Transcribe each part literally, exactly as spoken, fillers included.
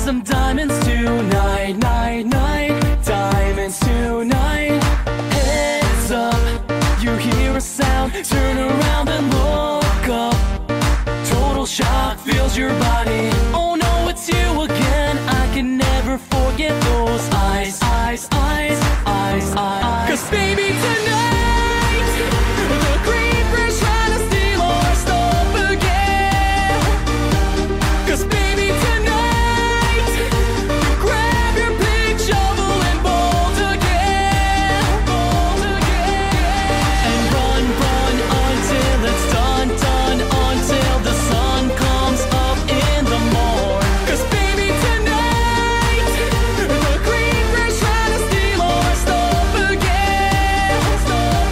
some diamonds tonight, night, night. Diamonds tonight. Heads up, you hear a sound, turn around and look up. Total shock fills your body. Oh no, it's you again. I can never forget those eyes, eyes, eyes, eyes, eyes. Cause baby tonight, the creeper's trying to steal our stuff again. Cause baby tonight, you grab your big shovel and bolt again, bolt again. And run, run until it's done, done, until the sun comes up in the morn. Cause baby tonight, the creeper's trying to steal our stuff again, stuff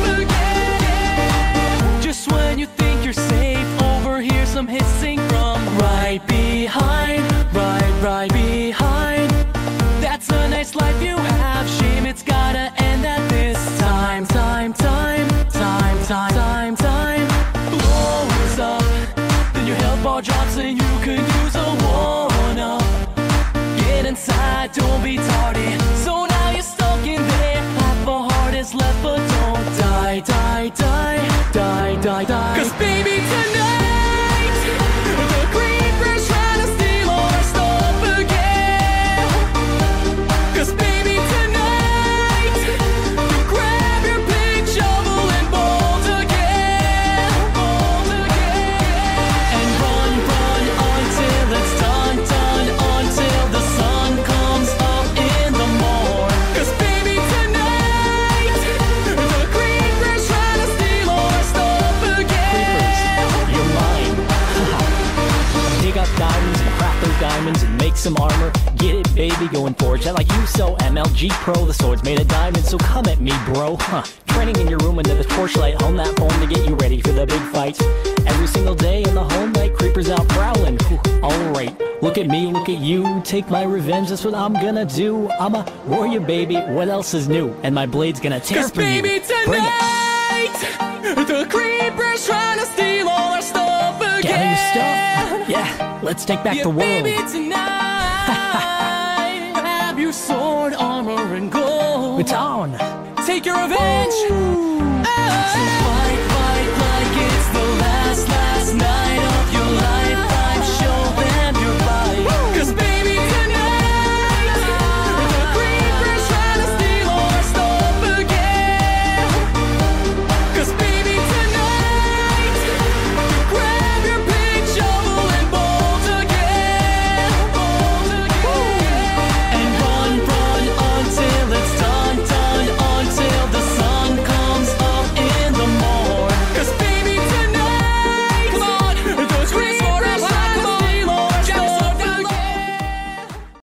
again. Just when you think you're safe, overhear some hissing from right behind, right, right behind. That's a nice life you have, shame it's gotta end at this time, time, time, time, time, time, time. Blows up, then your health bar drops and you could use a one-up. Get inside, don't be tardy. So now you're stuck in there, half a heart is left, but don't die, die, die, die, die, die. Cause baby tonight, the creeper's trying to steal our stuff again. Cause baby tonight, you grab your big shovel and bolt again, bolt again. And run, run until it's done, done, until the sun comes up in the morn. Cause baby tonight, the creeper's trying to steal our stuff again. You're mine. Dig up diamonds and craft those diamonds and make some armor. Get it, baby, going forge that like you so M L G Pro. The sword's made of diamonds, so come at me, bro. Huh. Training in your room under the torchlight, hone that phone to get you ready for the big fight. Every single day in the home light, creepers out prowling. Alright, look at me, look at you. Take my revenge, that's what I'm gonna do. I'm a warrior, baby, what else is new? And my blade's gonna tear Cause for you. baby Bring it. tonight, the creeper's trying to steal all our stuff again. Gather your stuff. Yeah, let's take back Yeah, the world. baby tonight, grab your sword, armor, and gold. It's on. Take your revenge. Oh. So fight, fight like it's the last.